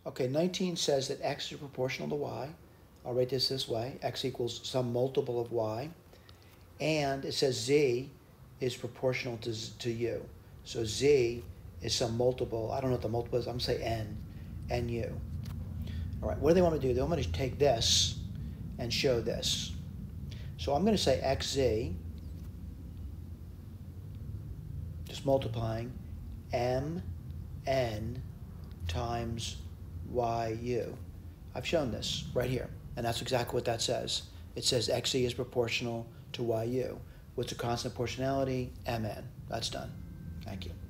Okay, 19 says that x is proportional to y. I'll write this way. X equals some multiple of y. And it says z is proportional to u. So z is some multiple. I don't know what the multiple is. I'm going to say n u. All right, what do they want me to do? They want me to take this and show this. So I'm going to say xz, just multiplying, mn times yu. I've shown this right here, and that's exactly what that says. It says xe is proportional to yu. What's a constant proportionality? Mn. That's done. Thank you.